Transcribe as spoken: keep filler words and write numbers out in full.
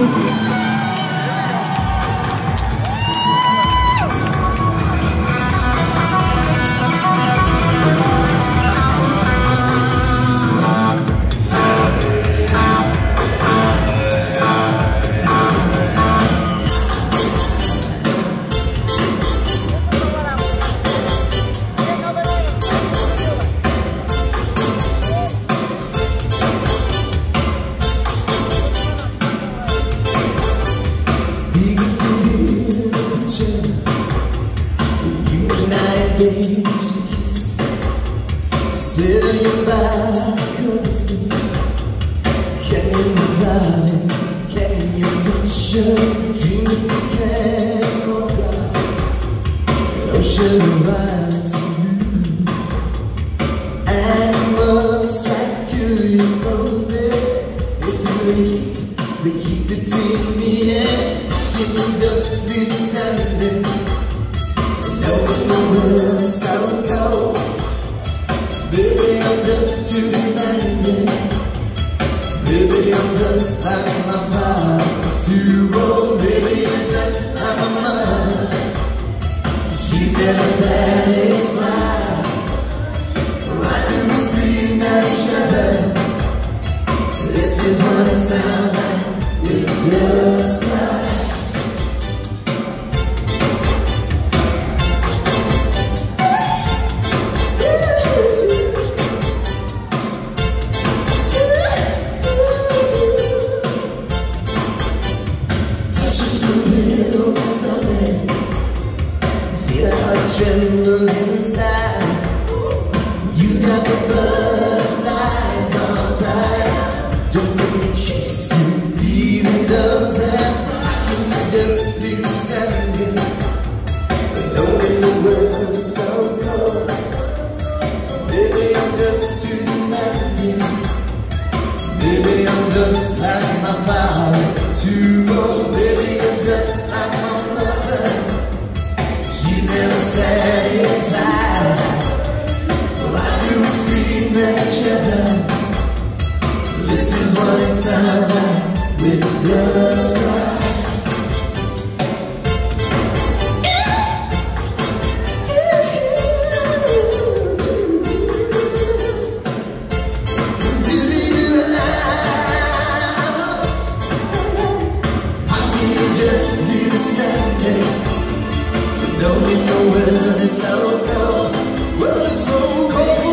Sit on your back of the screen. Can you, darling, can you picture the dream if you can? Oh God, an ocean of violence to you. Animals like curious roses. They feel the heat, the heat between me and can you just leave me standing there? Knowing the world is so cold. Baby, I'm just too demanding. Baby, I'm just like my father, too old. Baby, I'm just like my mother. She never satisfied. Why do we scream at each other? This is what it sounds like. We just cry. Trembles inside. You got the butterflies all tight. Don't let me chase you, even does that. I can just be standing, knowing the world is so cold. Baby, I'm just too demanding. Baby, I'm just like my father, too old. Baby, I'm just like my mother. She never satisfied. Why do we scream at each other? This is what it sounds like with the doves cry. How can you just leave me standing? Knowing the world is so cold, world is so cold.